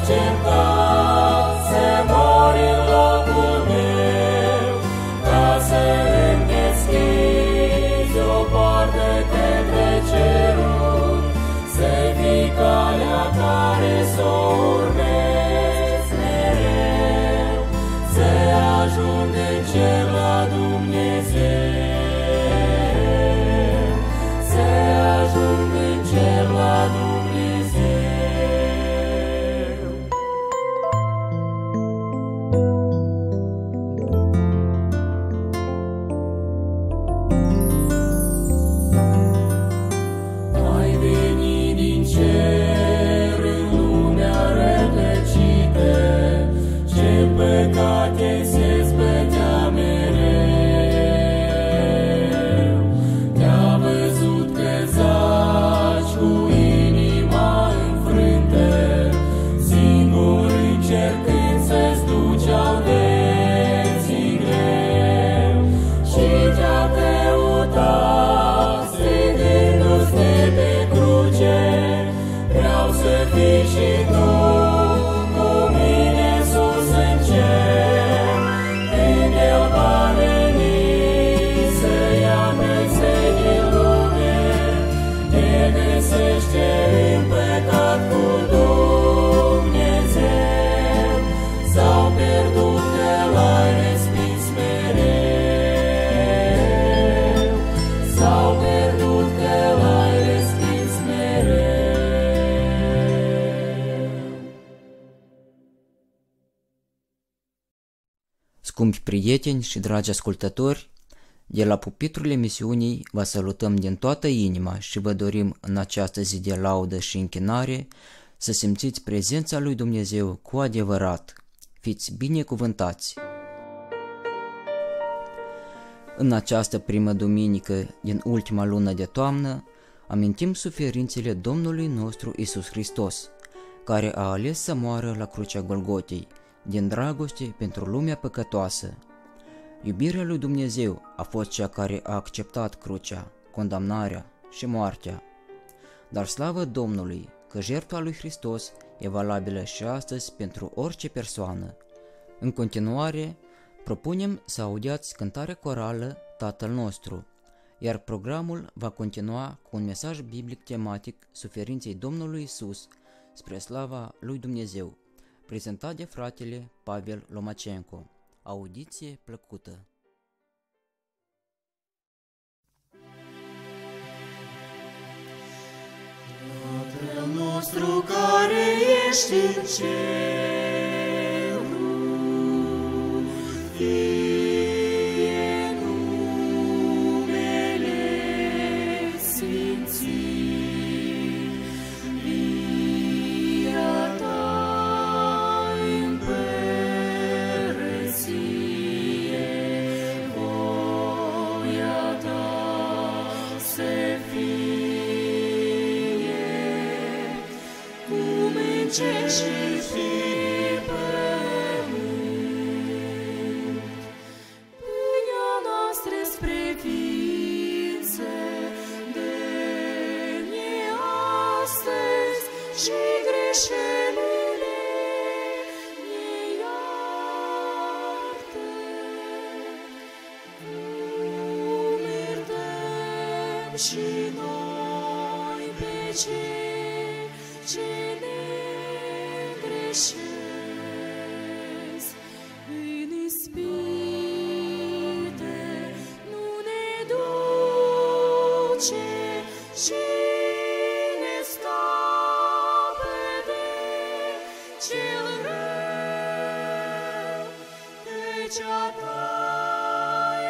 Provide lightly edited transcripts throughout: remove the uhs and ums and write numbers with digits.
Scumpi prieteni și dragi ascultători, de la pupitrul emisiunii vă salutăm din toată inima și vă dorim în această zi de laudă și închinare să simțiți prezența lui Dumnezeu cu adevărat. Fiți binecuvântați! În această primă duminică din ultima lună de toamnă, amintim suferințele Domnului nostru Iisus Hristos, care a ales să moară la crucea Golgotei, din dragoste pentru lumea păcătoasă. Iubirea lui Dumnezeu a fost cea care a acceptat crucea, condamnarea și moartea. Dar slavă Domnului că jertfa lui Hristos e valabilă și astăzi pentru orice persoană. În continuare, propunem să audiați cântarea corală Tatăl nostru, iar programul va continua cu un mesaj biblic tematic suferinței Domnului Iisus spre slava lui Dumnezeu, prezentat de fratele Pavel Lomacenco. Audiție plăcută! Tatăl nostru care ești în ceruri, fie numele sfințit, via ta împărăție, voia ta să fie, cum în cer și pe pământ. Pâinea noastră spre ființă, dă-ne astăzi și greșelile ne iartă, cum iertăm și noi pe cei ce ne greșesc. În ispite nu ne duce și ne scapă de cel rău, căci a ta e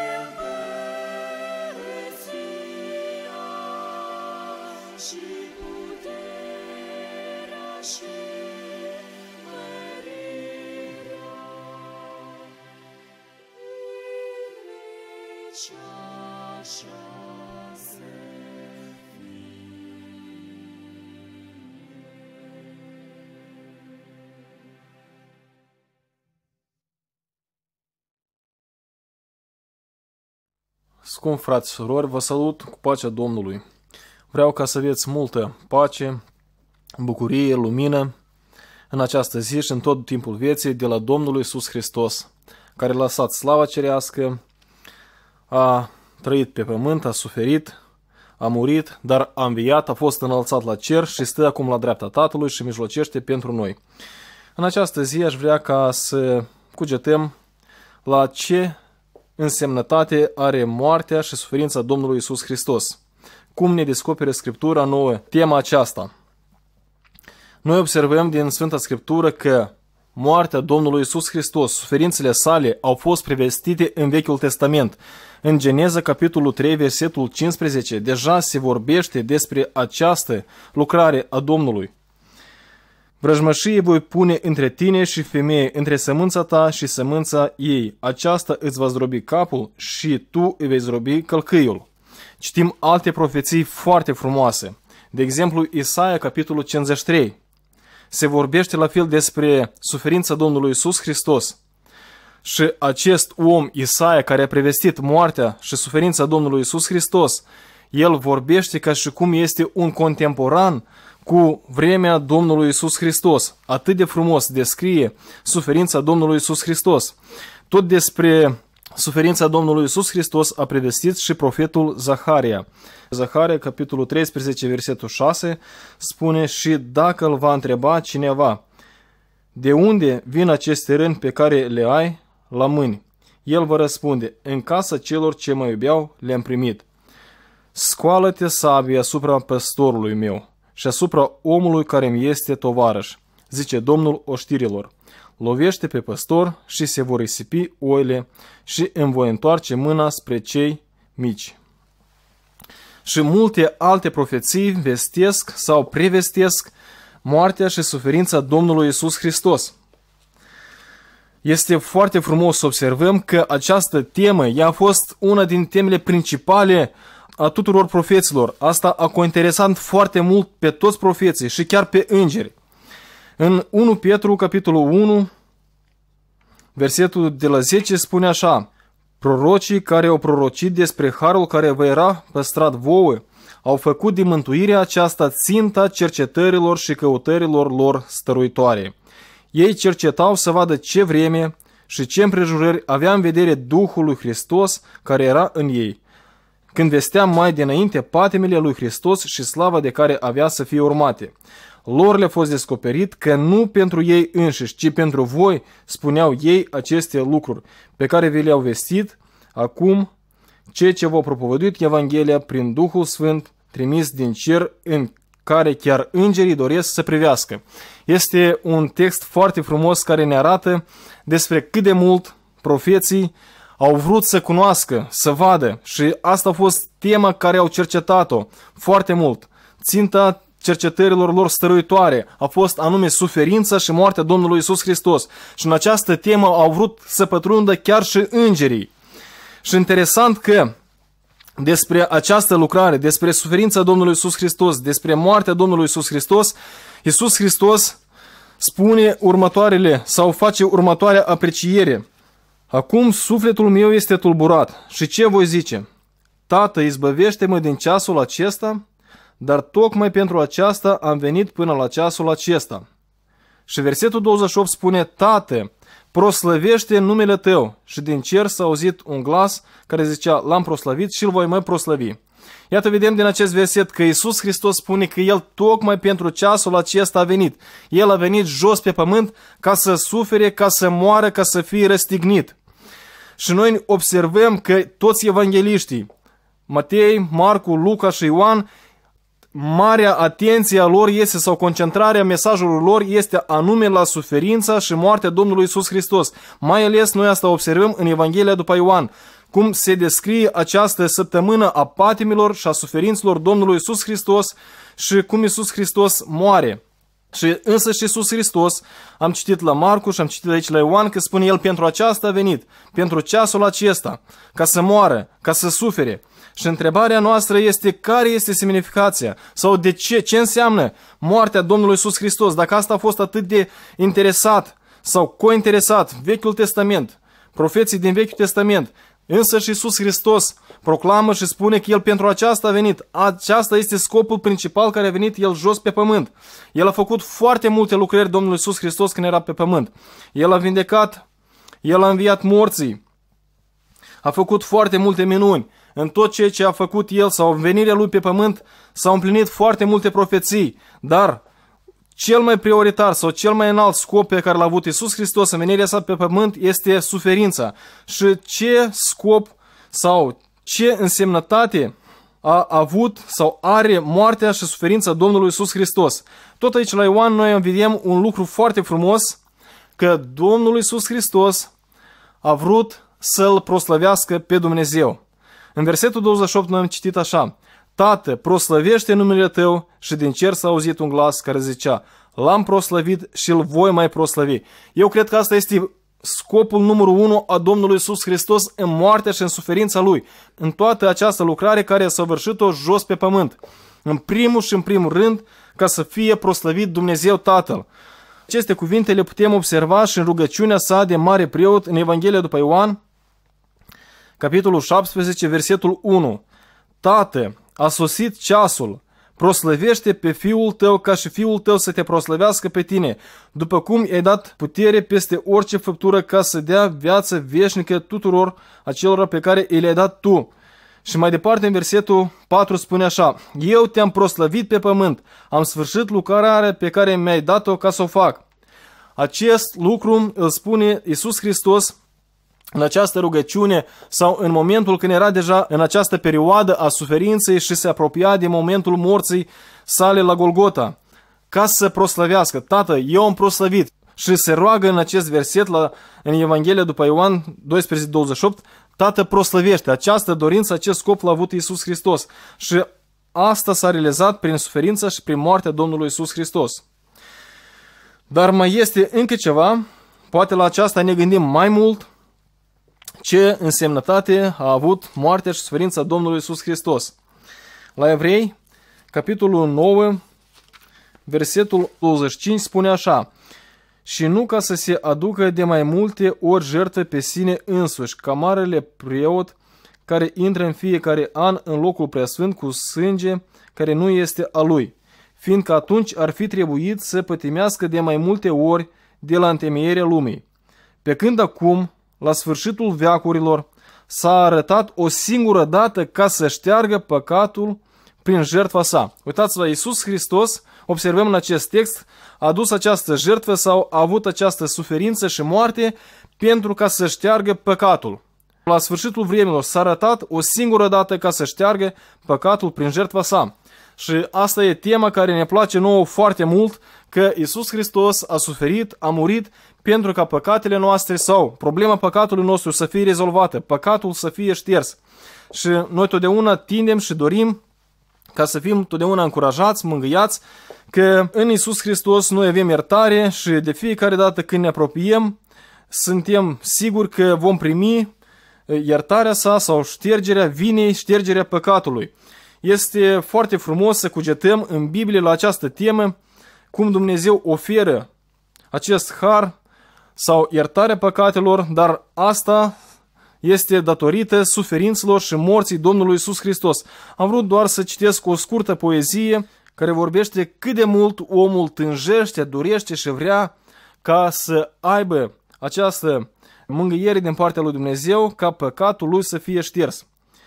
împărăția și puterea și mărirea în veci așa să Scump frați și surori, vă salut cu pacea Domnului. Vreau ca să aveți multă pace, bucurie, lumină în această zi și în tot timpul vieții de la Domnul Iisus Hristos, care a lăsat slava cerească, a trăit pe pământ, a suferit, a murit, dar a înviat, a fost înălțat la cer și stă acum la dreapta Tatălui și mijlocește pentru noi. În această zi aș vrea ca să cugetăm la ce însemnătate are moartea și suferința Domnului Iisus Hristos. Cum ne descoperă Scriptura nouă tema aceasta? Noi observăm din Sfânta Scriptură că moartea Domnului Iisus Hristos, suferințele sale au fost prevestite în Vechiul Testament. În Geneza, capitolul 3, versetul 15, deja se vorbește despre această lucrare a Domnului. Vrăjmășie voi pune între tine și femeie, între sămânța ta și sămânța ei. Aceasta îți va zdrobi capul și tu îi vei zdrobi călcâiul. Citim alte profeții foarte frumoase. De exemplu, Isaia, capitolul 53. Se vorbește la fel despre suferința Domnului Iisus Hristos. Și acest om, Isaia, care a prevestit moartea și suferința Domnului Iisus Hristos, el vorbește ca și cum este un contemporan cu vremea Domnului Iisus Hristos. Atât de frumos descrie suferința Domnului Iisus Hristos. Tot despre suferința Domnului Iisus Hristos a prevestit și profetul Zaharia. Zaharia, capitolul 13, versetul 6, spune: și dacă îl va întreba cineva, de unde vin aceste răni pe care le ai la mâini? El va răspunde: în casa celor ce mă iubeau le-am primit. Scoală-te sabie asupra păstorului meu și asupra omului care mi este tovarăș, zice Domnul oștirilor. Lovește pe păstor și se vor risipi oile și îmi voi întoarce mâna spre cei mici. Și multe alte profeții vestesc sau prevestesc moartea și suferința Domnului Iisus Hristos. Este foarte frumos să observăm că această temă a fost una din temele principale a tuturor profeților. Asta a cointeresat foarte mult pe toți profeții și chiar pe îngeri. În 1 Petru, capitolul 1, versetul de la 10 spune așa: prorocii care au prorocit despre harul care vă era păstrat vouă au făcut din mântuirea aceasta ținta cercetărilor și căutărilor lor stăruitoare. Ei cercetau să vadă ce vreme și ce împrejurări avea în vedere Duhul lui Hristos care era în ei, când vestea mai dinainte patimile lui Hristos și slava de care avea să fie urmate. Lor le-a fost descoperit că nu pentru ei înșiși, ci pentru voi spuneau ei aceste lucruri pe care vi le-au vestit acum cei ce v-au propovăduit Evanghelia prin Duhul Sfânt trimis din cer, în care chiar îngerii doresc să privească. Este un text foarte frumos care ne arată despre cât de mult profeții au vrut să cunoască, să vadă, și asta a fost tema care au cercetat-o foarte mult. Ținta cercetărilor lor stăruitoare a fost anume suferința și moartea Domnului Iisus Hristos. Și în această temă au vrut să pătrundă chiar și îngerii. Și interesant că despre această lucrare, despre suferința Domnului Iisus Hristos, despre moartea Domnului Iisus Hristos, Iisus Hristos spune următoarele sau face următoarea apreciere. Acum sufletul meu este tulburat și ce voi zice? Tată, izbăvește-mă din ceasul acesta, dar tocmai pentru aceasta am venit până la ceasul acesta. Și versetul 28 spune: Tată, proslăvește numele tău. Și din cer s-a auzit un glas care zicea: l-am proslăvit și îl voi mai proslăvi. Iată, vedem din acest verset că Iisus Hristos spune că El tocmai pentru ceasul acesta a venit. El a venit jos pe pământ ca să sufere, ca să moară, ca să fie răstignit. Și noi observăm că toți evangeliștii, Matei, Marcu, Luca și Ioan, marea atenție a lor este, sau concentrarea mesajului lor este anume la suferința și moartea Domnului Iisus Hristos. Mai ales noi asta observăm în Evanghelia după Ioan, cum se descrie această săptămână a patimilor și a suferinților Domnului Iisus Hristos și cum Iisus Hristos moare. Și însăși Iisus Hristos, am citit la Marcu și am citit aici la Ioan, că spune El pentru aceasta a venit, pentru ceasul acesta, ca să moară, ca să sufere. Și întrebarea noastră este: care este semnificația? Sau de ce înseamnă moartea Domnului Iisus Hristos? Dacă asta a fost atât de interesat sau cointeresat Vechiul Testament, profeții din Vechiul Testament, Însă și Iisus Hristos proclamă și spune că El pentru aceasta a venit. Aceasta este scopul principal care a venit El jos pe pământ. El a făcut foarte multe lucrări, Domnul Iisus Hristos, când era pe pământ. El a vindecat, El a înviat morții, a făcut foarte multe minuni. În tot ceea ce a făcut El sau în venirea Lui pe pământ s-au împlinit foarte multe profeții, dar cel mai prioritar sau cel mai înalt scop pe care l-a avut Iisus Hristos în venirea sa pe pământ este suferința. Și ce scop sau ce însemnătate a avut sau are moartea și suferința Domnului Iisus Hristos. Tot aici la Ioan noi vedem un lucru foarte frumos, că Domnul Iisus Hristos a vrut să-L proslăvească pe Dumnezeu. În versetul 28 noi am citit așa: Tată, proslăvește numele Tău, și din cer s-a auzit un glas care zicea: L-am proslăvit și îl voi mai proslăvi. Eu cred că asta este scopul numărul 1 a Domnului Iisus Hristos în moartea și în suferința Lui, în toată această lucrare care a săvârșit-o jos pe pământ. În primul și în primul rând, ca să fie proslăvit Dumnezeu Tatăl. Aceste cuvinte le putem observa și în rugăciunea sa de mare preot în Evanghelia după Ioan, capitolul 17, versetul 1. Tată, a sosit ceasul, proslăvește pe Fiul Tău ca și Fiul Tău să te proslăvească pe tine, după cum i-ai dat putere peste orice făptură ca să dea viață veșnică tuturor acelora pe care i le-ai dat Tu. Și mai departe în versetul 4 spune așa: Eu te-am proslăvit pe pământ, am sfârșit lucrarea pe care mi-ai dat-o ca să o fac. Acest lucru îl spune Iisus Hristos în această rugăciune sau în momentul când era deja în această perioadă a suferinței și se apropia de momentul morții sale la Golgota, ca să proslăvească. Tată, eu am proslăvit. Și se roagă în acest verset în Evanghelia după Ioan 12:28, Tată, proslăvește. Această dorință, acest scop l-a avut Iisus Hristos. Și asta s-a realizat prin suferința și prin moartea Domnului Iisus Hristos. Dar mai este încă ceva, poate la aceasta ne gândim mai mult, ce însemnătate a avut moartea și suferința Domnului Iisus Hristos. La Evrei, capitolul 9, versetul 25 spune așa: Și nu ca să se aducă de mai multe ori jertfe pe sine însuși, ca marele preot care intră în fiecare an în locul preasfânt cu sânge care nu este a lui, fiindcă atunci ar fi trebuit să pătimească de mai multe ori de la întemeierea lumii. Pe când acum, la sfârșitul veacurilor, s-a arătat o singură dată ca să șteargă păcatul prin jertfa sa. Uitați-vă, Iisus Hristos, observăm în acest text, a adus această jertfă sau a avut această suferință și moarte pentru ca să șteargă păcatul. La sfârșitul vremilor s-a arătat o singură dată ca să șteargă păcatul prin jertfa sa. Și asta e tema care ne place nouă foarte mult, că Iisus Hristos a suferit, a murit pentru ca păcatele noastre sau problema păcatului nostru să fie rezolvată, păcatul să fie șters. Și noi totdeauna tindem și dorim ca să fim totdeauna încurajați, mângâiați, că în Iisus Hristos noi avem iertare și de fiecare dată când ne apropiem, suntem siguri că vom primi iertarea sa sau ștergerea vinei, ștergerea păcatului. Este foarte frumos să cugetăm în Biblie la această temă, cum Dumnezeu oferă acest har sau iertarea păcatelor, dar asta este datorită suferințelor și morții Domnului Iisus Hristos. Am vrut doar să citesc o scurtă poezie care vorbește cât de mult omul tânjește, dorește și vrea ca să aibă această mângâiere din partea lui Dumnezeu, ca păcatul lui să fie șters.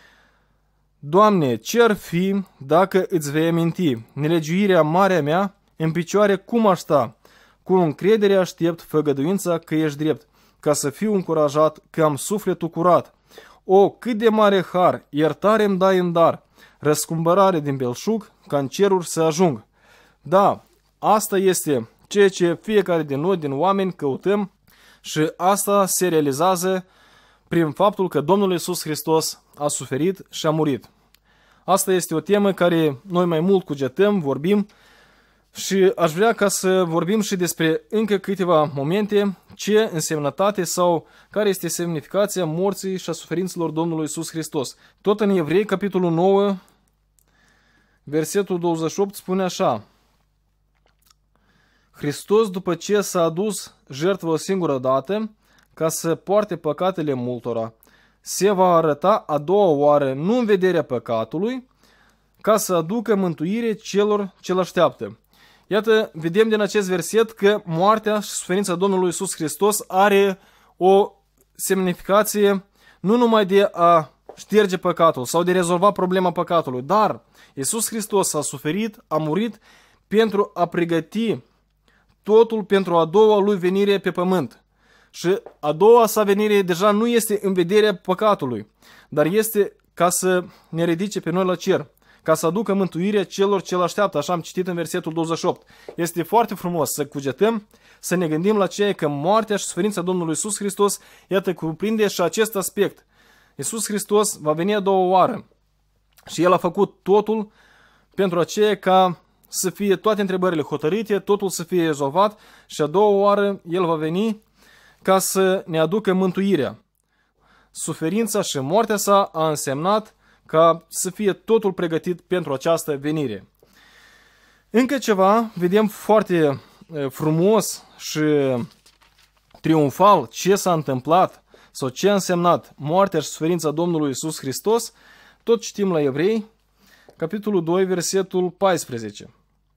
Doamne, ce-ar fi dacă îți vei aminti nelegiuirea marea mea, în picioare cum aș sta? Cu încredere aștept făgăduința că ești drept, ca să fiu încurajat că am sufletul curat. O, cât de mare har, iertare îmi dai în dar, răscumpărare din belșug, ca în ceruri să ajung. Da, asta este ceea ce fiecare din noi, din oameni, căutăm și asta se realizează prin faptul că Domnul Iisus Hristos a suferit și a murit. Asta este o temă care noi mai mult cugetăm, vorbim și aș vrea ca să vorbim și despre încă câteva momente ce însemnătate sau care este semnificația morții și a suferințelor Domnului Iisus Hristos. Tot în Evrei, capitolul 9, versetul 28 spune așa: Hristos, după ce s-a adus jertfă o singură dată, ca să poarte păcatele multora, se va arăta a doua oară nu în vederea păcatului, ca să aducă mântuire celor ce l-așteaptă. Iată, vedem din acest verset că moartea și suferința Domnului Iisus Hristos are o semnificație nu numai de a șterge păcatul sau de a rezolva problema păcatului, dar Iisus Hristos a suferit, a murit pentru a pregăti totul pentru a doua lui venire pe pământ. Și a doua sa venire deja nu este în vederea păcatului, dar este ca să ne ridice pe noi la cer, ca să aducă mântuirea celor ce l-așteaptă, așa am citit în versetul 28. Este foarte frumos să cugetăm, să ne gândim la ceea că moartea și suferința Domnului Iisus Hristos, iată, cuprinde și acest aspect. Iisus Hristos va veni a doua oară și El a făcut totul pentru aceea ca să fie toate întrebările hotărâte, totul să fie rezolvat și a doua oară El va veni ca să ne aducă mântuirea. Suferința și moartea sa a însemnat ca să fie totul pregătit pentru această venire. Încă ceva, vedem foarte frumos și triumfal ce s-a întâmplat sau ce a însemnat moartea și suferința Domnului Iisus Hristos, tot citim la Evrei, capitolul 2, versetul 14.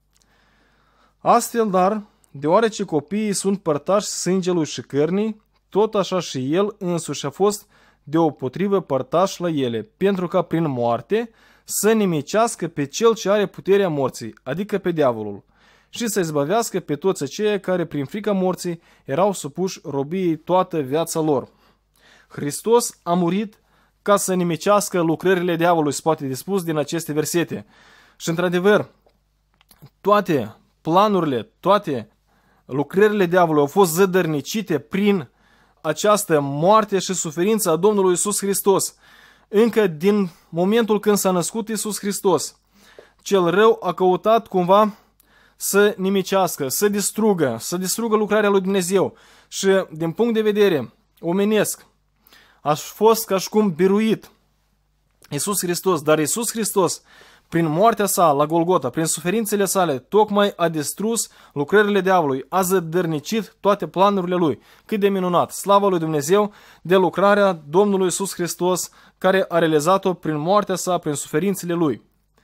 Astfel, dar, deoarece copiii sunt părtași sângelui și cărnii, tot așa și El însuși a fost deopotrivă părtaș la ele, pentru ca prin moarte să nimicească pe cel ce are puterea morții, adică pe diavolul, și să izbăvească pe toți aceia care prin frica morții erau supuși robiei toată viața lor. Hristos a murit ca să nimicească lucrările diavolului, se poate dispus din aceste versete. Și într-adevăr, toate planurile, toate lucrările diavolului au fost zădărnicite prin această moarte și suferință a Domnului Iisus Hristos. Încă din momentul când s-a născut Iisus Hristos, cel rău a căutat cumva să nimicească, să distrugă lucrarea lui Dumnezeu. Și din punct de vedere omenesc, a fost ca și cum biruit Iisus Hristos, dar Iisus Hristos, prin moartea sa la Golgota, prin suferințele sale, tocmai a distrus lucrările diavolului, a zădărnicit toate planurile lui. Cât de minunat! Slavă lui Dumnezeu de lucrarea Domnului Iisus Hristos, care a realizat-o prin moartea sa, prin suferințele lui.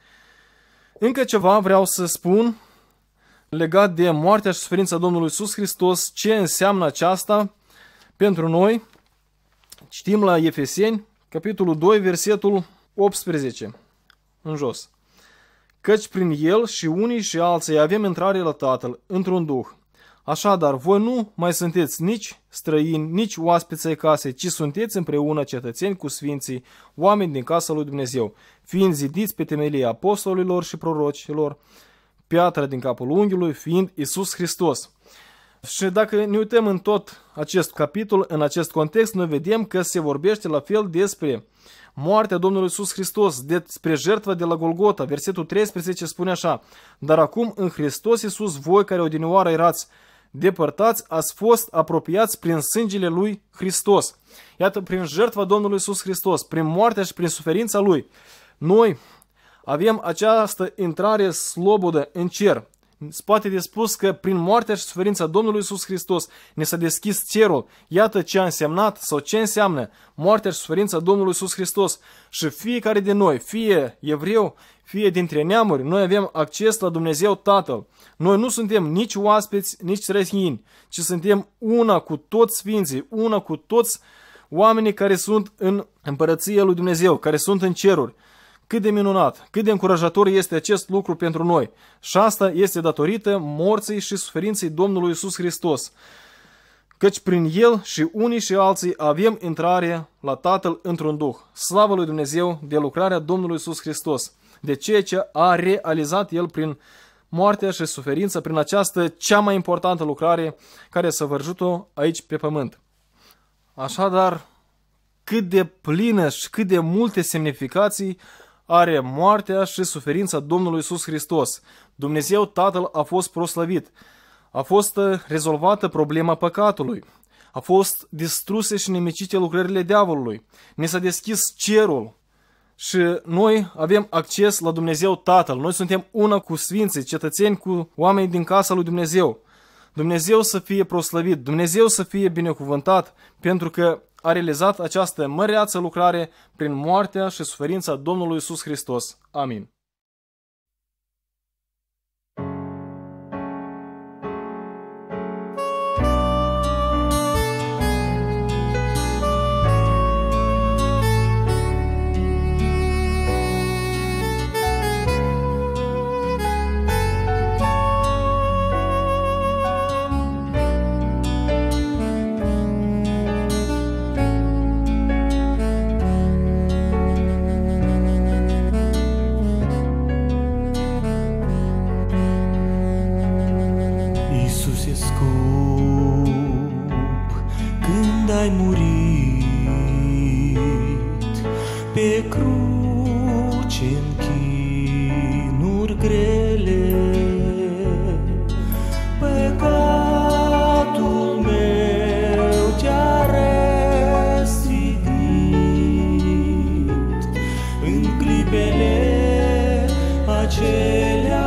Încă ceva vreau să spun legat de moartea și suferința Domnului Iisus Hristos, ce înseamnă aceasta pentru noi. Citim la Efeseni, capitolul 2, versetul 18, în jos. Căci prin El și unii și alții avem intrare la Tatăl într-un Duh. Așadar, voi nu mai sunteți nici străini, nici oaspeți ai casei, ci sunteți împreună cetățeni cu sfinții, oameni din casa lui Dumnezeu, fiind zidiți pe temelia apostolilor și prorocilor, piatra din capul unghiului fiind Iisus Hristos. Și dacă ne uităm în tot acest capitol, în acest context, noi vedem că se vorbește la fel despre moartea Domnului Iisus Hristos, despre jertfa de la Golgota. Versetul 13 spune așa: dar acum în Hristos Iisus, voi care odinioară erați depărtați, ați fost apropiați prin sângele lui Hristos. Iată, prin jertfa Domnului Iisus Hristos, prin moartea și prin suferința lui, noi avem această intrare slobodă în cer. Se poate de spus că prin moartea și suferința Domnului Iisus Hristos ne s-a deschis cerul. Iată ce a însemnat sau ce înseamnă moartea și suferința Domnului Iisus Hristos. Și fiecare din noi, fie evreu, fie dintre neamuri, noi avem acces la Dumnezeu Tatăl. Noi nu suntem nici oaspeți, nici străini, ci suntem una cu toți sfinții, una cu toți oamenii care sunt în împărăția lui Dumnezeu, care sunt în ceruri. Cât de minunat, cât de încurajator este acest lucru pentru noi. Și asta este datorită morții și suferinței Domnului Iisus Hristos. Căci prin El și unii și alții avem intrare la Tatăl într-un Duh. Slavă lui Dumnezeu de lucrarea Domnului Iisus Hristos, de ceea ce a realizat El prin moartea și suferința, prin această cea mai importantă lucrare care s-a vărzut-o aici pe pământ. Așadar, cât de plină și cât de multe semnificații are moartea și suferința Domnului Iisus Hristos. Dumnezeu Tatăl a fost proslăvit. A fost rezolvată problema păcatului. A fost distruse și nimicite lucrările diavolului. Ne s-a deschis cerul și noi avem acces la Dumnezeu Tatăl. Noi suntem una cu sfinții, cetățeni cu oameni din casa lui Dumnezeu. Dumnezeu să fie proslăvit, Dumnezeu să fie binecuvântat, pentru că a realizat această măreață lucrare prin moartea și suferința Domnului Iisus Hristos. Amin. Iisuse scump, când ai murit pe cruce în chinuri grele, păcatul meu te-a răstignit în clipele acelea.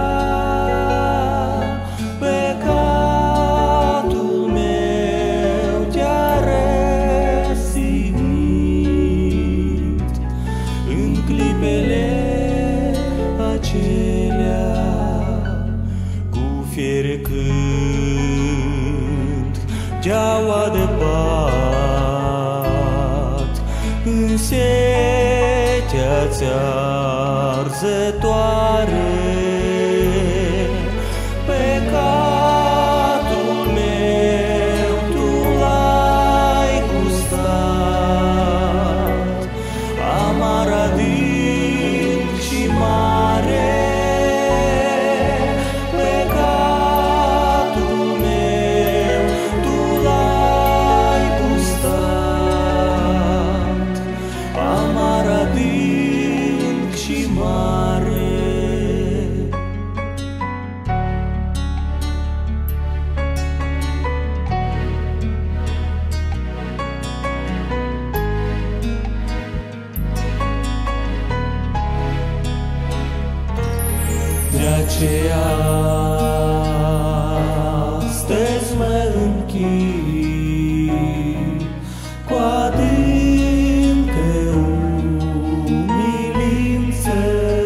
Deaua de pat în setea ți-arzătoare, păcatul meu tu l-ai gustat, amar adânc și mare. De aceea astăzi mă închin cu adâncă umilință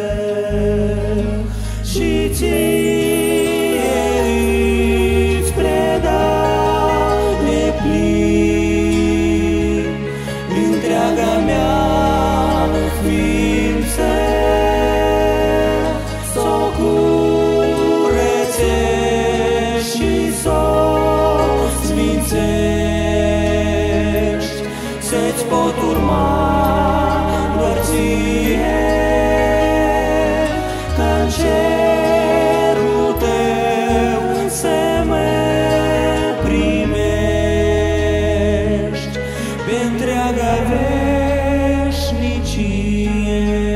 și ție îți predau deplin întreaga mea ființă. Să-ți pot urma doar ție, ca-n cerul tău să mă primești pe întreaga veșnicie.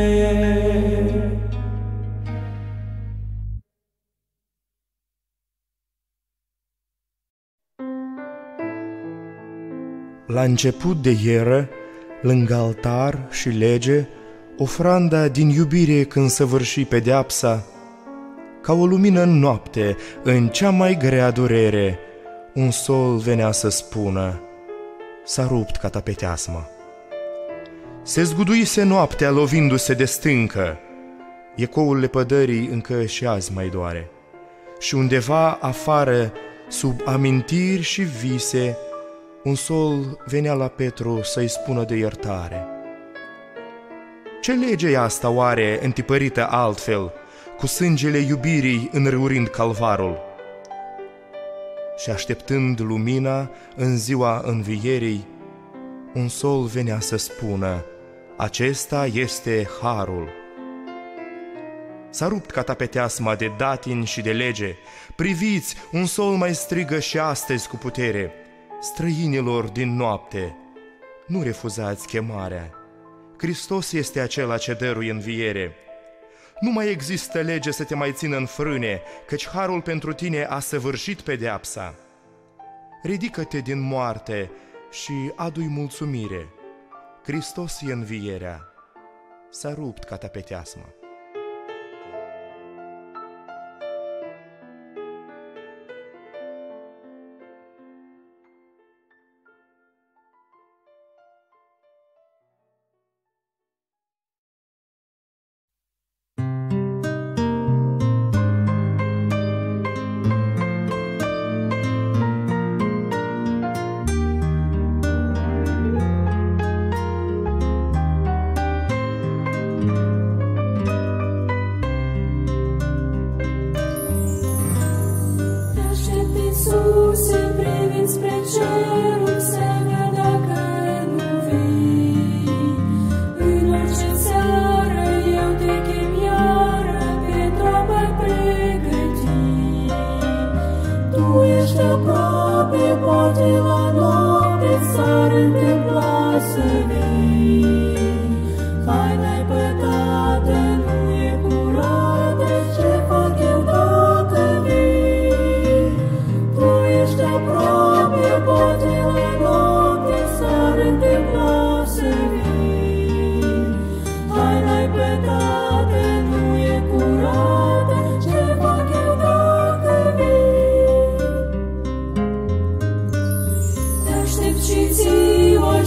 La început de ieră, lângă altar și lege, ofranda din iubire când săvârși pedeapsa, ca o lumină în noapte, în cea mai grea durere, un sol venea să spună: s-a rupt catapeteasma. Se zguduise noaptea lovindu-se de stâncă, ecoul lepădării încă și azi mai doare, și undeva afară, sub amintiri și vise, un sol venea la Petru să-i spună de iertare. Ce lege e asta oare întipărită altfel, cu sângele iubirii înrăurind calvarul? Și așteptând lumina în ziua învierii, un sol venea să spună: acesta este harul. S-a rupt catapeteasma de datini și de lege. Priviți, un sol mai strigă și astăzi cu putere: străinilor din noapte, nu refuzați chemarea. Hristos este acela ce dăruie înviere. Nu mai există lege să te mai țină în frâne, căci harul pentru tine a săvârșit pedeapsa. Ridică-te din moarte și adu-i mulțumire. Hristos e învierea. S-a rupt catapeteasma.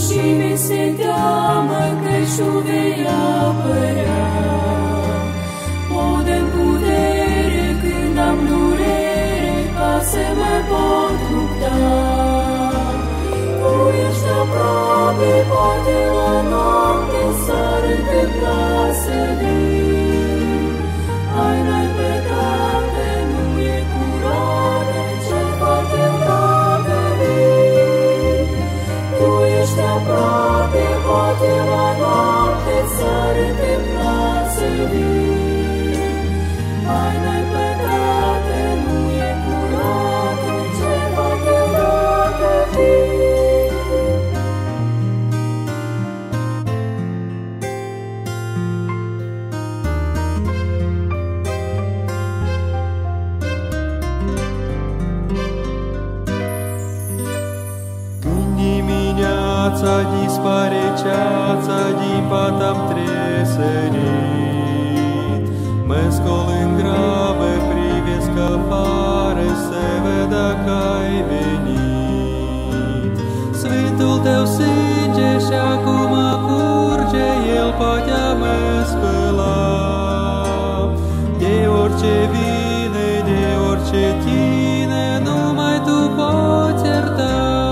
și mi se teamă că-și tu vei apărea. O-dă-n putere când am durere, ca să mă pot lupta. Tu ești aproape, poate la noapte s-ar întâmpla să vii. Ai n-ai păcate, nu e curată, ce fac eu dacă vii? Tu ești aproape, poate la noapte s-ar întâmpla să vii. Ai n-ai păcate, nu e curată, ce fac eu dacă vii? Dimineața dispare ceața, din pat am tresărit. Mă scol în grabă, privesc afară, să văd dacă ai venit. Sfântul tău sânge și acum curge, el poate mă spăla. De orice vine, de orice tine, numai tu poți ierta.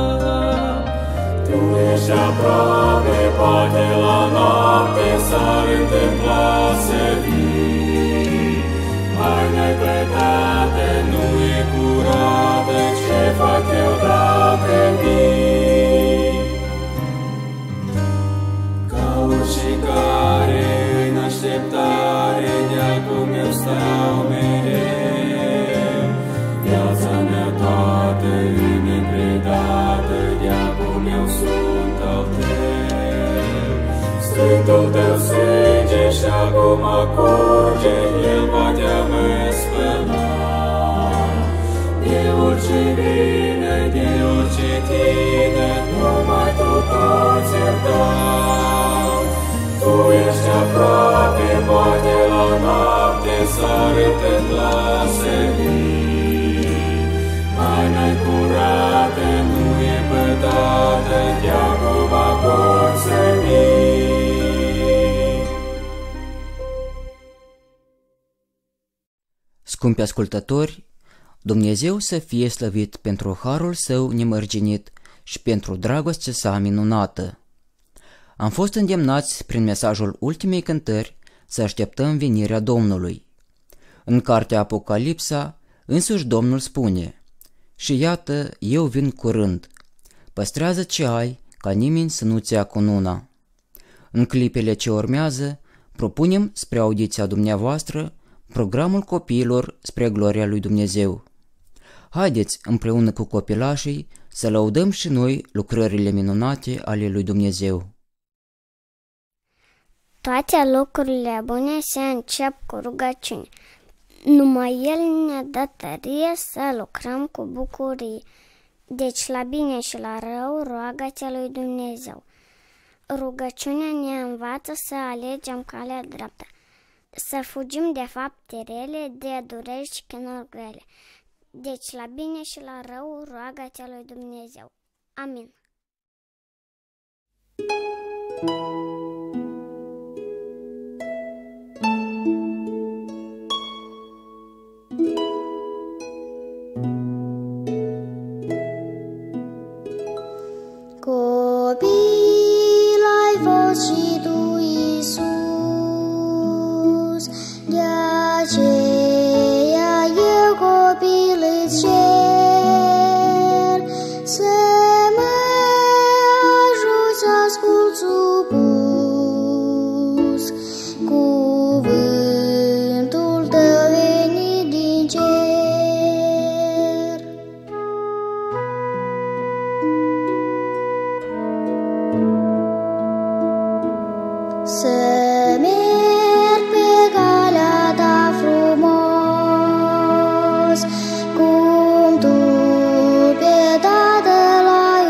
Ești aproape, poate la noapte s-ar întâmpla să vii. Ai n-ai păcate, nu e curată, ce fac eu dacă vii? Ca oricare în așteptare, de-acum eu stau mereu. Viața mea toată îmi-e predată, de-acum eu sunt al tău. Sfântul tău sânge și acum curge, el poate mă spăla. De orice vine, de orice tine, numai tu poți ierta. Tu ești aproape, poate la noapte s-ar întâmpla să vii. Ai n-ai curată, nu e pătată, de-acum poți să vii. Scumpi ascultători, Dumnezeu să fie slăvit pentru harul său nemărginit și pentru dragostea sa minunată. Am fost îndemnați prin mesajul ultimei cântări să așteptăm venirea Domnului. În cartea Apocalipsa, însuși Domnul spune: și iată, eu vin curând, păstrează ce ai, ca nimeni să nu-ți ia cununa. În clipele ce urmează, propunem spre audiția dumneavoastră programul copiilor spre gloria lui Dumnezeu. Haideți împreună cu copilașii să lăudăm și noi lucrările minunate ale lui Dumnezeu. Toate lucrurile bune se încep cu rugăciune. Numai El ne dă tărie să lucrăm cu bucurie. Deci la bine și la rău roagă-te lui Dumnezeu. Rugăciunea ne învață să alegem calea dreaptă, să fugim de fapte rele, de dureri și chinuri grele. Deci la bine și la rău roagă-te lui Dumnezeu. Amin. Copil ai fost și tu, Iisus, de aceea eu copil îți cer să mă ajuți să ascult supus cuvântul tău venit din cer. Să merg pe calea ta frumos, cum tu pe Tatăl ai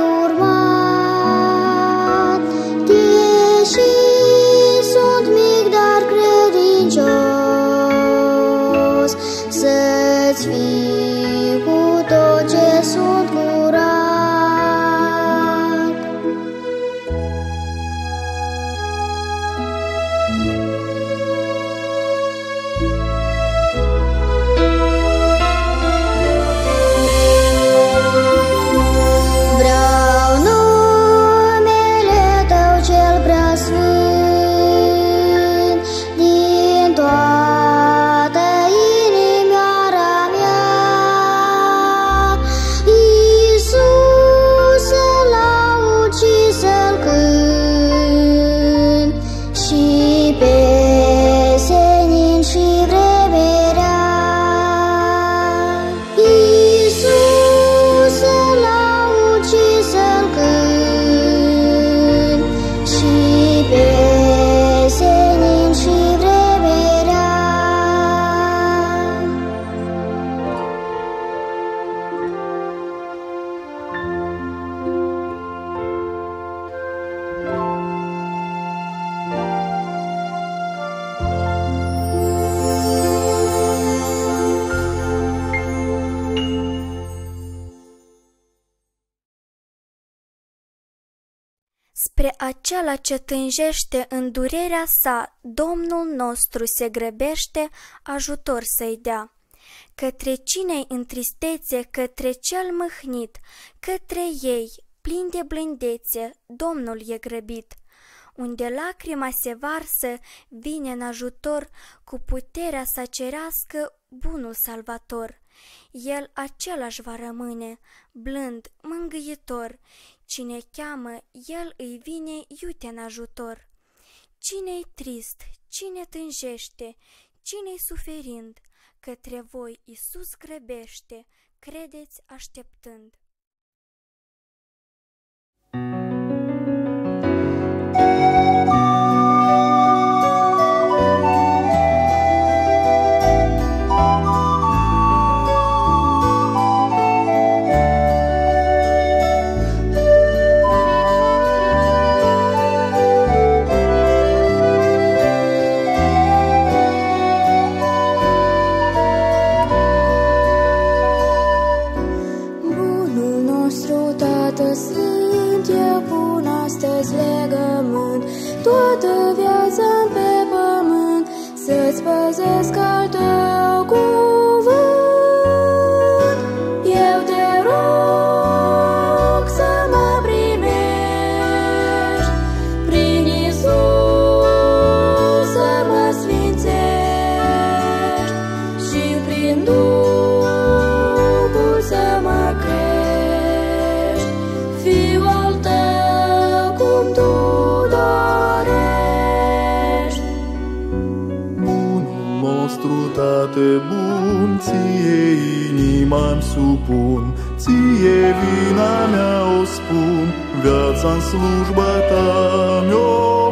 urmat. Deși sunt mic, dar credincios, să-ți fiu cu tot ce sunt curat. Spre acela ce tânjește în durerea sa, Domnul nostru se grăbește ajutor să-i dea. Către cine-i în tristețe, către cel mâhnit, către ei, plin de blândețe, Domnul e grăbit. Unde lacrima se varsă, vine în ajutor, cu puterea sa cerească, bunul Salvator. El același va rămâne, blând, mângâitor. Cine cheamă, el îi vine iute în ajutor. Cine-i trist, cine tânjește, cine-i suferind, către voi Iisus grăbește, credeți așteptând. Toată viața pe pământ să-ți păzesc al tău cuvânt. Eu te rog să mă primești, prin Iisus să mă sfințești și prin Duhul să mă crești, fiu al tău cum tu. Tată bun, ție inima-mi supun, ție vina mea o spun, viața-n slujba ta mi-o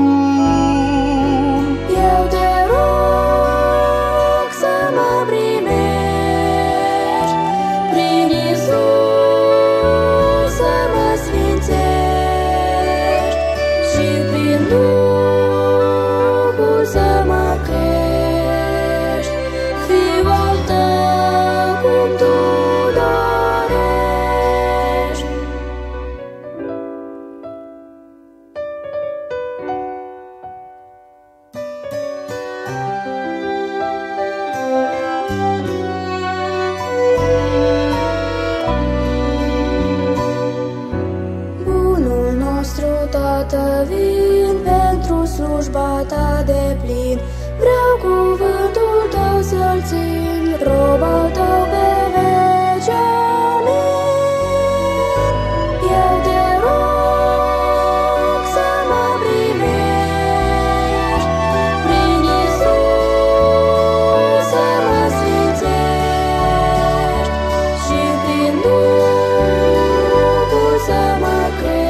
pun. Eu te rog să mă primești, prin Iisus să mă sfințești și prin Duhul să mă crești. Tată, vin pentru slujba ta de plin, vreau cuvântul tău să-l țin, rob al tău pe veci, amin. Eu te rog să mă primești, prin Iisus să mă sfințești și prin Duhul să mă crești.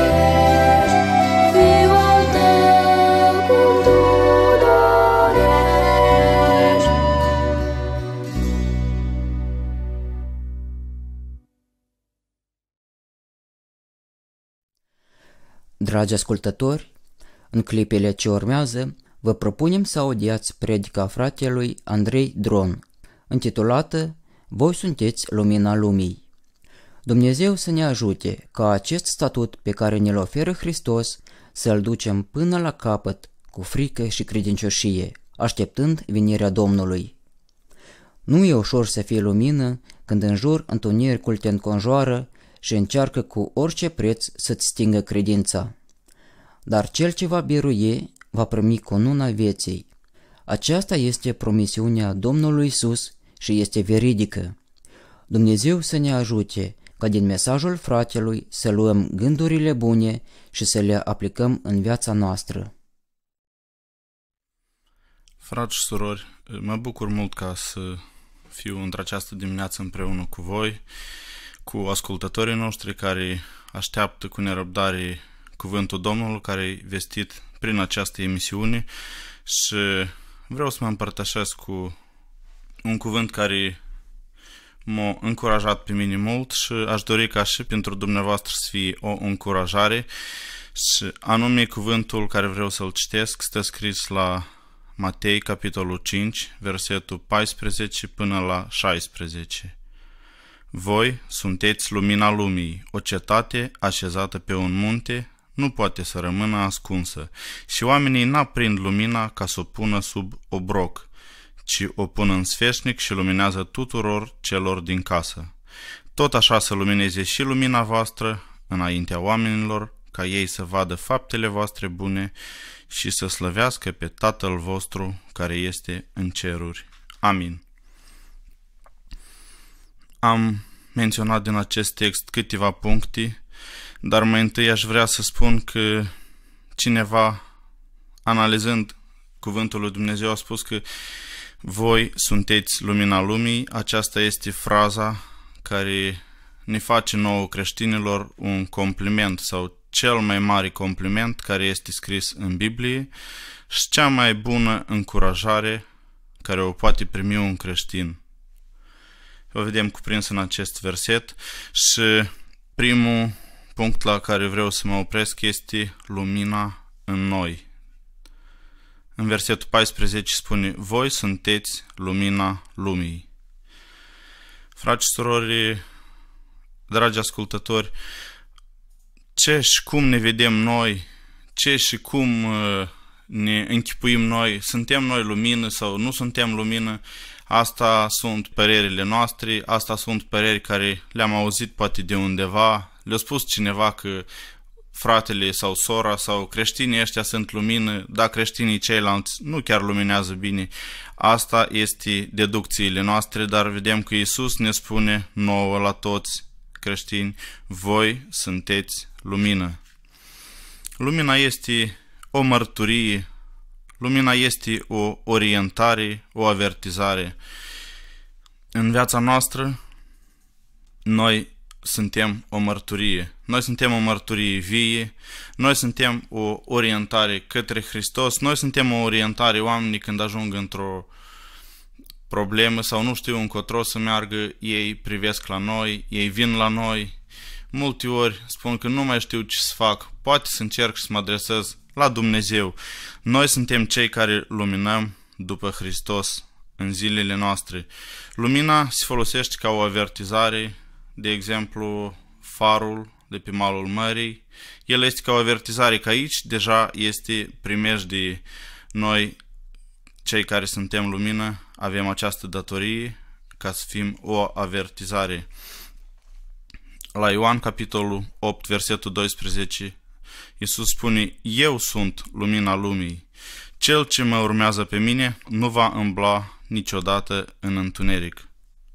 Dragi ascultători, în clipele ce urmează, vă propunem să audiați predica fratelui Andrei Dron, intitulată Voi sunteți lumina lumii. Dumnezeu să ne ajute ca acest statut pe care ne-l oferă Hristos să-l ducem până la capăt cu frică și credincioșie, așteptând venirea Domnului. Nu e ușor să fie lumină când în jur întunericul te înconjoară și încearcă cu orice preț să-ți stingă credința. Dar cel ce va birui va primi cununa vieții. Aceasta este promisiunea Domnului Iisus și este veridică. Dumnezeu să ne ajute ca din mesajul fratelui să luăm gândurile bune și să le aplicăm în viața noastră. Frați și surori, mă bucur mult ca să fiu într-această dimineață împreună cu voi, cu ascultătorii noștri care așteaptă cu nerăbdare cuvântul Domnului care e vestit prin această emisiune și vreau să mă împărtășesc cu un cuvânt care m-a încurajat pe mine mult și aș dori ca și pentru dumneavoastră să fie o încurajare și anume cuvântul care vreau să-l citesc stă scris la Matei, capitolul 5, versetul 14 până la 16. Voi sunteți lumina lumii, o cetate așezată pe un munte nu poate să rămână ascunsă și oamenii n-aprind lumina ca să o pună sub obroc, ci o pun în sfeșnic și luminează tuturor celor din casă. Tot așa să lumineze și lumina voastră înaintea oamenilor, ca ei să vadă faptele voastre bune și să slăvească pe Tatăl vostru care este în ceruri. Amin. Am menționat din acest text câteva puncte, dar mai întâi aș vrea să spun că cineva, analizând cuvântul lui Dumnezeu, a spus că voi sunteți lumina lumii. Aceasta este fraza care ne face nouă creștinilor un compliment sau cel mai mare compliment care este scris în Biblie și cea mai bună încurajare care o poate primi un creștin. O vedem cuprins în acest verset și primul punct la care vreau să mă opresc este lumina în noi. În versetul 14 spune: voi sunteți lumina lumii. Frați și surori, dragi ascultători, ce și cum ne vedem noi, ce și cum ne închipuim noi, suntem noi lumină sau nu suntem lumină, asta sunt părerile noastre, asta sunt păreri care le-am auzit poate de undeva, le-a spus cineva că fratele sau sora sau creștinii ăștia sunt lumină, dar creștinii ceilalți nu chiar luminează bine. Asta este deducțiile noastre, dar vedem că Iisus ne spune nouă la toți creștini: voi sunteți lumină. Lumina este o mărturie, lumina este o orientare, o avertizare. În viața noastră, noi suntem o mărturie. Noi suntem o mărturie vie, noi suntem o orientare către Hristos, noi suntem o orientare oamenii când ajung într-o problemă sau nu știu încotro să meargă, ei privesc la noi, ei vin la noi. Multe ori spun că nu mai știu ce să fac, poate să încerc să mă adresez la Dumnezeu. Noi suntem cei care luminăm după Hristos în zilele noastre. Lumina se folosește ca o avertizare, de exemplu farul de pe malul mării. El este ca o avertizare că aici deja este primejdie. Noi, cei care suntem lumină, avem această datorie ca să fim o avertizare. La Ioan, capitolul 8, versetul 12, Iisus spune: eu sunt lumina lumii. Cel ce mă urmează pe mine nu va umbla niciodată în întuneric.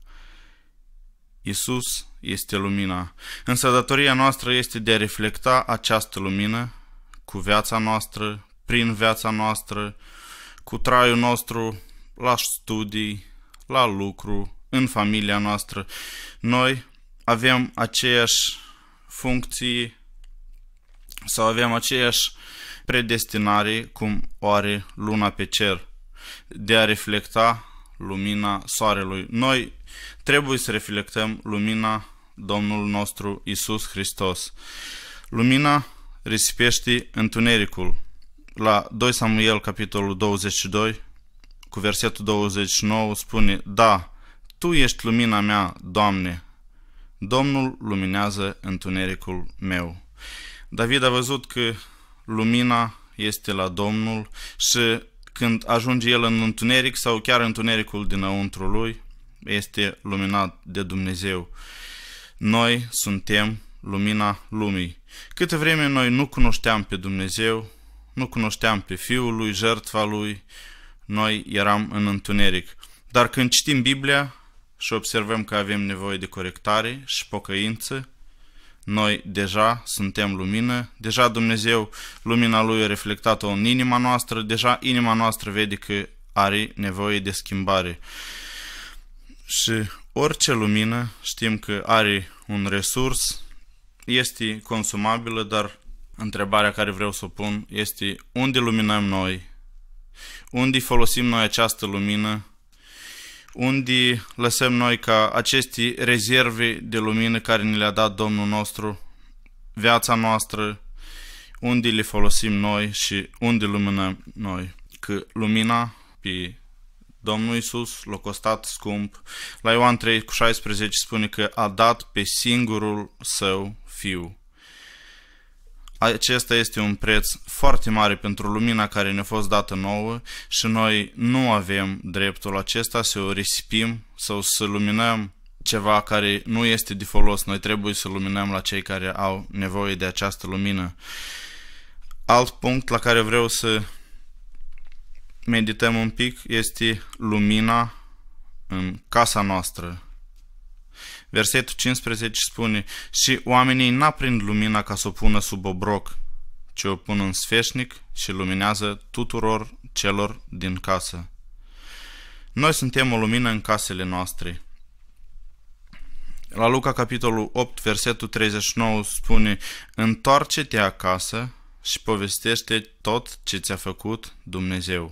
Iisus este lumina. Însă datoria noastră este de a reflecta această lumină cu viața noastră, prin viața noastră, cu traiul nostru, la studii, la lucru, în familia noastră. Noi avem aceeași funcții sau avem aceeași predestinare cum o are luna pe cer, de a reflecta lumina soarelui. Noi trebuie să reflectăm lumina Domnului nostru Iisus Hristos. Lumina risipește întunericul. La 2 Samuel, capitolul 22, cu versetul 29, spune: da, Tu ești lumina mea, Doamne, Domnul luminează întunericul meu. David a văzut că lumina este la Domnul și când ajunge el în întuneric sau chiar întunericul dinăuntru lui, este luminat de Dumnezeu. Noi suntem lumina lumii. Câte vreme noi nu cunoșteam pe Dumnezeu, nu cunoșteam pe Fiul lui, jertfa lui, noi eram în întuneric. Dar când citim Biblia și observăm că avem nevoie de corectare și pocăință, noi deja suntem lumină, deja Dumnezeu, lumina Lui a reflectat-o în inima noastră, deja inima noastră vede că are nevoie de schimbare. Și orice lumină știm că are un resurs, este consumabilă, dar întrebarea care vreau să o pun este: unde luminăm noi? Unde folosim noi această lumină? Unde lăsăm noi ca aceste rezerve de lumină care ne le-a dat Domnul nostru, viața noastră, unde le folosim noi și unde luminăm noi? Că lumina pe Domnul Iisus l-a costat scump. La Ioan 3 cu 16 spune că a dat pe singurul Său Fiu. acesta este un preț foarte mare pentru lumina care ne-a fost dată nouă și noi nu avem dreptul acesta să o risipim sau să luminăm ceva care nu este de folos. Noi trebuie să luminăm la cei care au nevoie de această lumină. Alt punct la care vreau să medităm un pic este lumina în casa noastră. Versetul 15 spune: și oamenii n-aprind lumina ca să o pună sub obroc, ci o pun în sfeșnic și luminează tuturor celor din casă. Noi suntem o lumină în casele noastre. La Luca, capitolul 8, versetul 39 spune: întoarce-te acasă și povestește tot ce ți-a făcut Dumnezeu.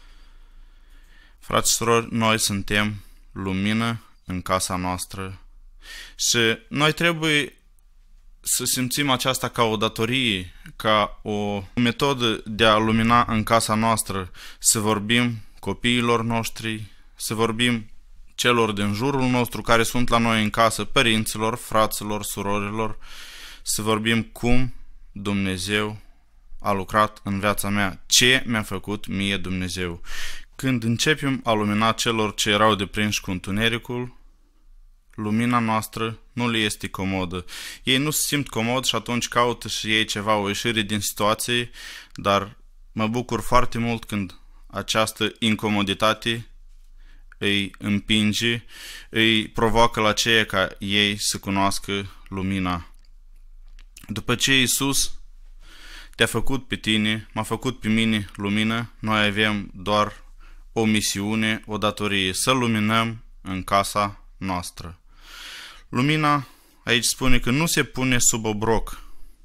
Frați și surori, noi suntem lumină în casa noastră și noi trebuie să simțim aceasta ca o datorie, ca o metodă de a lumina în casa noastră, să vorbim copiilor noștri, să vorbim celor din jurul nostru care sunt la noi în casă, părinților, fraților, surorilor, să vorbim cum Dumnezeu a lucrat în viața mea, ce mi-a făcut mie Dumnezeu. Când începem a lumina celor ce erau deprinși cu întunericul, lumina noastră nu le este comodă. Ei nu se simt comod și atunci caută și ei ceva, o ieșire din situație, dar mă bucur foarte mult când această incomoditate îi împinge, îi provoacă la ceea ca ei să cunoască lumina. După ce Iisus te-a făcut pe tine, m-a făcut pe mine lumină, noi avem doar o misiune, o datorie, să luminăm în casa noastră. Lumina, aici spune că nu se pune sub obroc.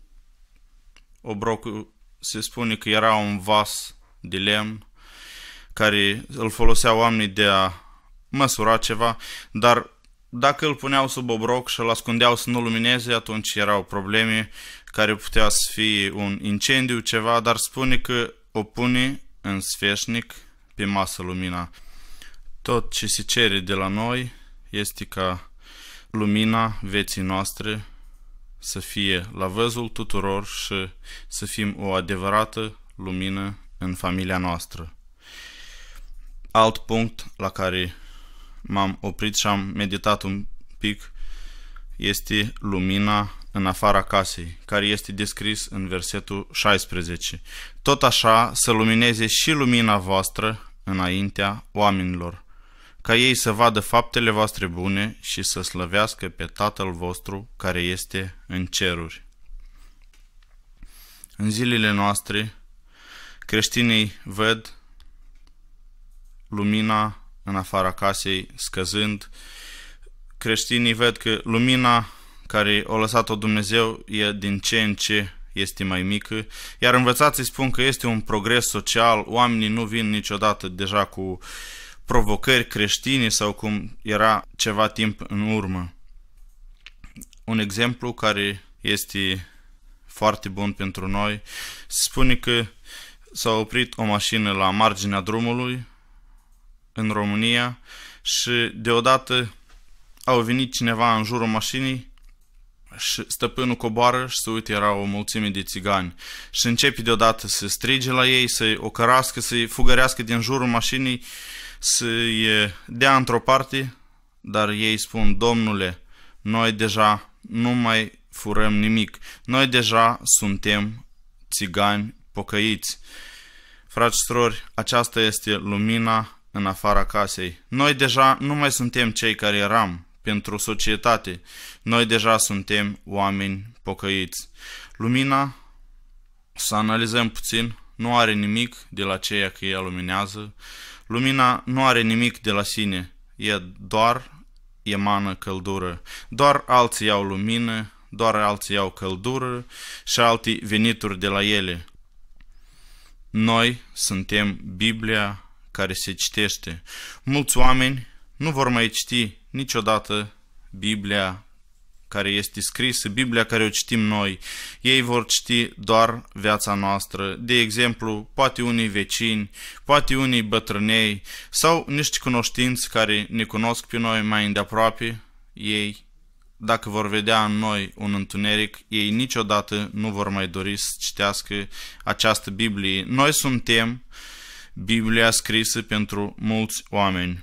Obrocul se spune că era un vas de lemn care îl foloseau oamenii de a măsura ceva, dar dacă îl puneau sub obroc și îl ascundeau să nu lumineze, atunci erau probleme care putea să fie un incendiu, ceva, dar spune că o pune în sfeșnic pe masă lumina. Tot ce se cere de la noi este ca lumina vieții noastre să fie la văzul tuturor și să fim o adevărată lumină în familia noastră. Alt punct la care m-am oprit și am meditat un pic este lumina în afara casei, care este descris în versetul 16. Tot așa să lumineze și lumina voastră înaintea oamenilor, ca ei să vadă faptele voastre bune și să slăvească pe Tatăl vostru care este în ceruri. În zilele noastre, creștinii văd lumina în afara casei scăzând. Creștinii văd că lumina care o lăsat-o Dumnezeu e din ce în ce este mai mică, iar învățații spun că este un progres social, oamenii nu vin niciodată deja cu provocări creștine sau cum era ceva timp în urmă. Un exemplu care este foarte bun pentru noi, se spune că s-a oprit o mașină la marginea drumului în România și deodată au venit cineva în jurul mașinii și stăpânul coboară și se uite, era o mulțime de țigani și începe deodată să strige la ei, să-i ocărască, să-i fugărească din jurul mașinii, să-i dea într-o parte, dar ei spun: Domnule, noi deja nu mai furăm nimic, noi deja suntem țigani pocăiți. Frați și surori, aceasta este lumina în afara casei. Noi deja nu mai suntem cei care eram pentru societate, noi deja suntem oameni pocăiți. Lumina, să analizăm puțin, nu are nimic de la ceea că ea luminează. Lumina nu are nimic de la sine, e doar emană căldură. Doar alții iau lumină, doar alții iau căldură și alții venituri de la ele. Noi suntem Biblia care se citește. Mulți oameni nu vor mai citi niciodată Biblia care este scrisă, Biblia care o citim noi. Ei vor citi doar viața noastră. De exemplu, poate unii vecini, poate unii bătrânei sau niște cunoștinți care ne cunosc pe noi mai îndeaproape, ei dacă vor vedea în noi un întuneric, ei niciodată nu vor mai dori să citească această Biblie. Noi suntem Biblia scrisă pentru mulți oameni.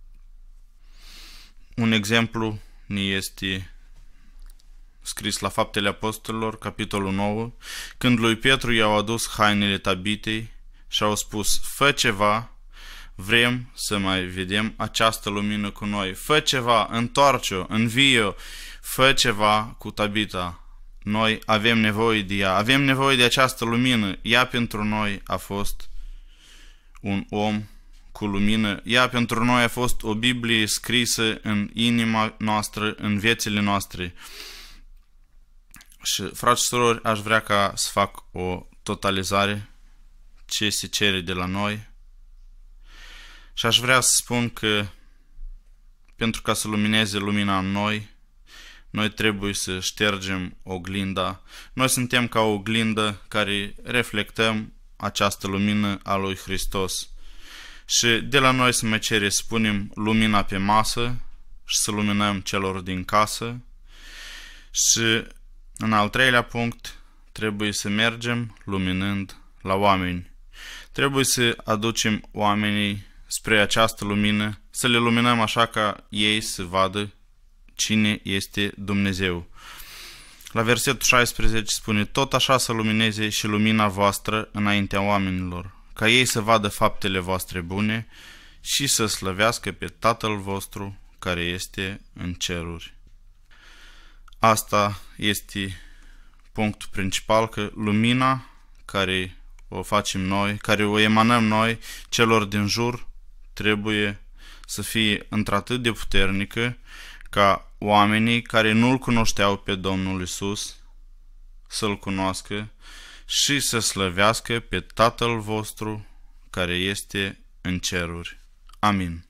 Un exemplu ne este scris la Faptele Apostolilor, capitolul 9, când lui Petru i-au adus hainele Tabitei și au spus: fă ceva, vrem să mai vedem această lumină cu noi. Fă ceva, întoarce-o, învie-o, fă ceva cu Tabita. Noi avem nevoie de ea, avem nevoie de această lumină. Ea pentru noi a fost un om cu lumină. Ea pentru noi a fost o Biblie scrisă în inima noastră, în viețile noastre. Și, frați și surori, aș vrea ca să fac o totalizare ce se cere de la noi. Și aș vrea să spun că pentru ca să lumineze lumina în noi, noi trebuie să ștergem oglinda. Noi suntem ca o oglindă care reflectăm această lumină a lui Hristos. Și de la noi se mai cere să punem lumina pe masă și să luminăm celor din casă. Și în al treilea punct, trebuie să mergem luminând la oameni. Trebuie să aducem oamenii spre această lumină, să le luminăm așa ca ei să vadă cine este Dumnezeu. La versetul 16 spune: tot așa să lumineze și lumina voastră înaintea oamenilor, ca ei să vadă faptele voastre bune și să slăvească pe Tatăl vostru care este în ceruri. Asta este punctul principal, că lumina care o facem noi, care o emanăm noi celor din jur, trebuie să fie într-atât de puternică ca oamenii care nu-L cunoșteau pe Domnul Iisus să-L cunoască și să slăvească pe Tatăl vostru care este în ceruri. Amin.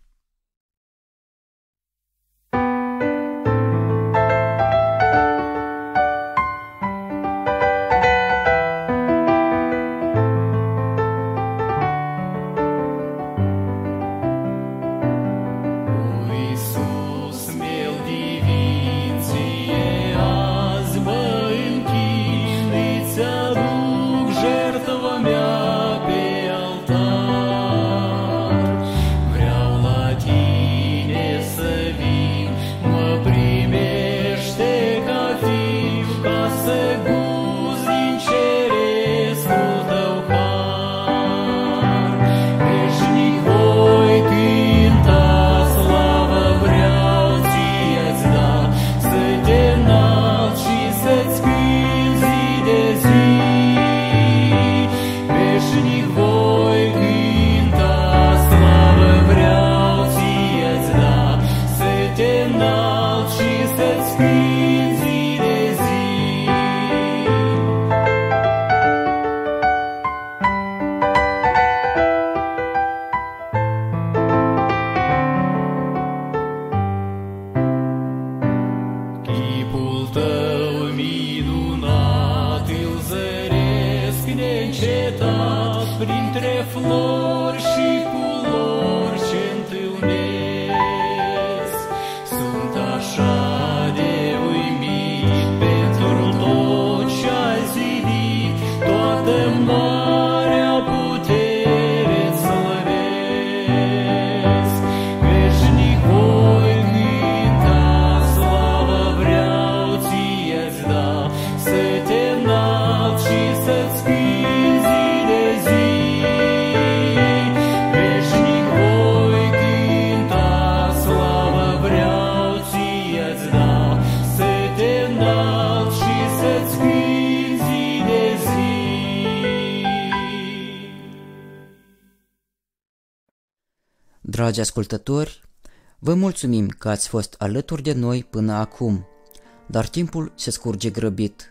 Dragi ascultători, vă mulțumim că ați fost alături de noi până acum, dar timpul se scurge grăbit.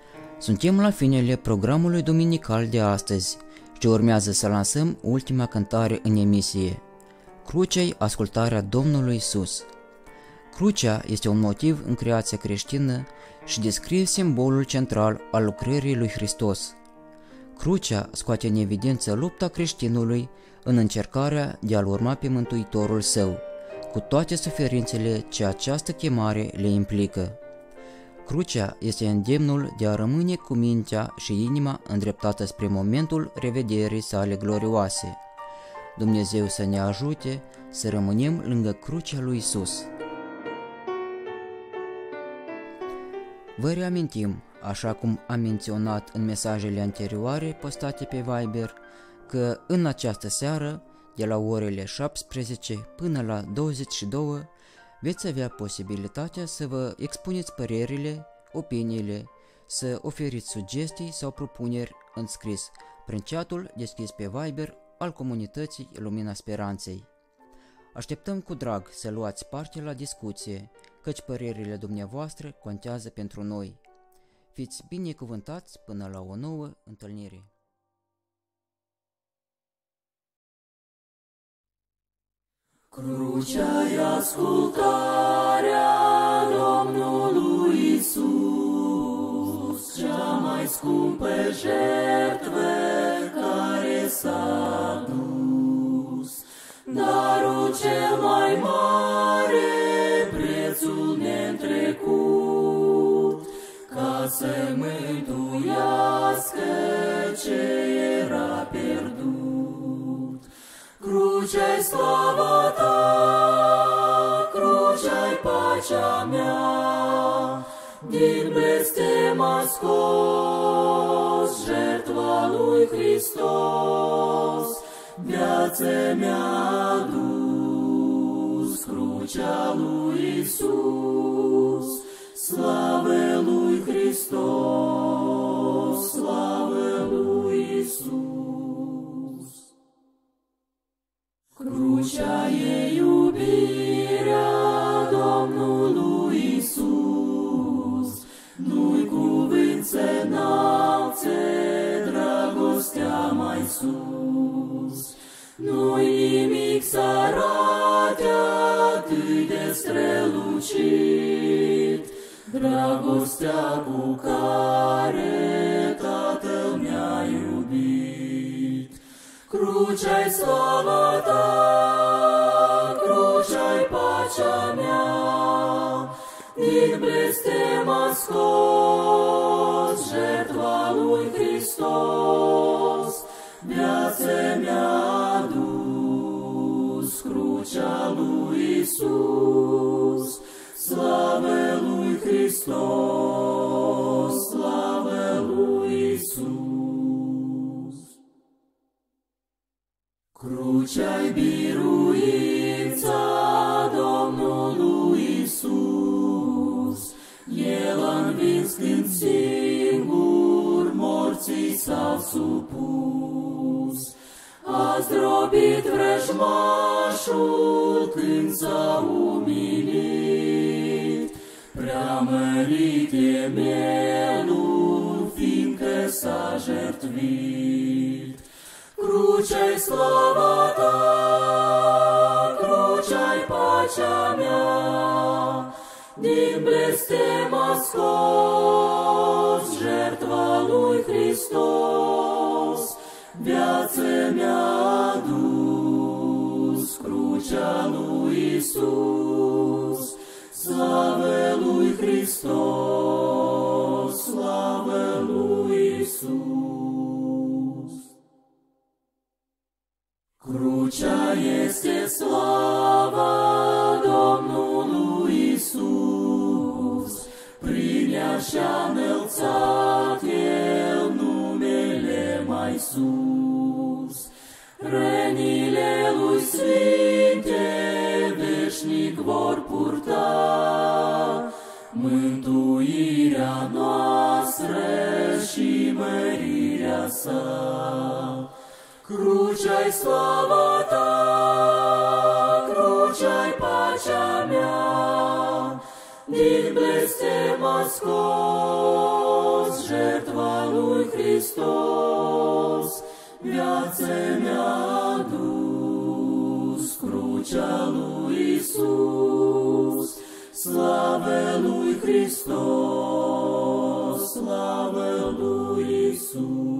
Suntem la finele programului duminical de astăzi și urmează să lansăm ultima cântare în emisie. Crucea-i ascultarea Domnului Iisus. Crucea este un motiv în creația creștină și descrie simbolul central al lucrării lui Hristos. Crucea scoate în evidență lupta creștinului în încercarea de a-L urma pe Mântuitorul său, cu toate suferințele ce această chemare le implică. Crucea este îndemnul de a rămâne cu mintea și inima îndreptată spre momentul revederii sale glorioase. Dumnezeu să ne ajute să rămânem lângă crucea lui Isus. Vă reamintim, așa cum am menționat în mesajele anterioare postate pe Viber, că în această seară, de la orele 17 până la 22, veți avea posibilitatea să vă expuneți părerile, opiniile, să oferiți sugestii sau propuneri în scris prin chatul deschis pe Viber al comunității Lumina Speranței. Așteptăm cu drag să luați parte la discuție, căci părerile dumneavoastră contează pentru noi. Fiți binecuvântați până la o nouă întâlnire. Crucea-i ascultarea Domnului Iisus, cea mai scumpă jertfă care s-a dus. Darul cel mai mare, prețul neîntrecut, ca să mântuiască ce era pierdut. Crucea-i slava ta, crucea-i pacea mea, din blestem a scos jertva lui Hristos, viața mi-a dus. Crucea lui Iisus, slavă lui Hristos, slavă lui Iisus. Crucea e iubirea Domnului Iisus, nu-i cuvânt să înalțe dragostea mai sus. Nu-i nimic să arate atât de strălucit, dragostea cu care Tatăl mi-a iubit. Crucea-i slava ta, crucea-i pacea mea, din blestem a scos jertva lui Hristos, viața mi-a dus. Crucea lui Iisus, slavă lui Hristos, slavă lui Iisus. Crucea-i biruința Domnului Iisus, El a învins când singur morții s-au supus. A zdrobit vrăjmașul când s-a umilit, prea mărit e mielul, fiindcă s-a jertvit. Crucea-i slava ta, crucea-i pacea mea, din blestem a scos jertva lui Hristos, viața mi-a dus. Crucea lui Iisus, slavă lui Hristos, slavă lui Iisus. Crucea este slava Domnului Iisus, prin ea și-a înălțat El numele mai sus. Rănile lui sfinte veșnic vor purta mântuirea noastră și mărirea sa. Crucea-i slava ta, crucea-i pacea mea, din blestem a scos jertva lui Hristos, viața mi-a dus. Crucea lui Iisus, slavă lui Hristos, slavă lui Iisus.